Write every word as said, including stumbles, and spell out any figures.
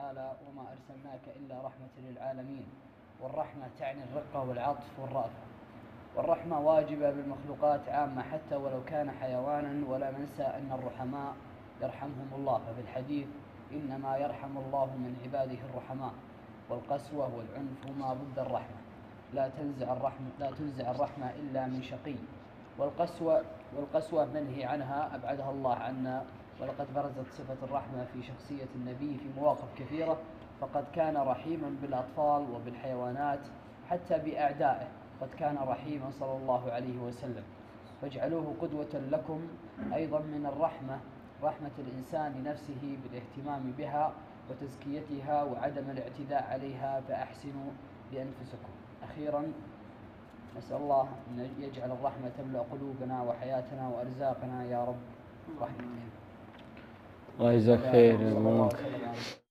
تعالى: وما أرسلناك إلا رحمة للعالمين. والرحمة تعني الرقة والعطف والرأفة، والرحمة واجبة بالمخلوقات عامة حتى ولو كان حيوانا. ولا ننسى أن الرحماء يرحمهم الله، ففي الحديث: إنما يرحم الله من عباده الرحماء. والقسوة والعنف هما ضد الرحمة، لا تنزع الرحمة لا تنزع الرحمة إلا من شقي. والقسوة والقسوة منهي عنها، أبعدها الله عنا. ولقد برزت صفة الرحمة في شخصية النبي في مواقف كثيرة، فقد كان رحيما بالأطفال وبالحيوانات حتى بأعدائه، قد كان رحيما صلى الله عليه وسلم. فاجعلوه قدوة لكم. أيضا من الرحمة رحمة الإنسان لنفسه بالاهتمام بها وتزكيتها وعدم الاعتداء عليها، فأحسنوا لأنفسكم. أخيرا، نسأل الله أن يجعل الرحمة تملأ قلوبنا وحياتنا وأرزاقنا يا رب رحمتك. الله يجزاك خير.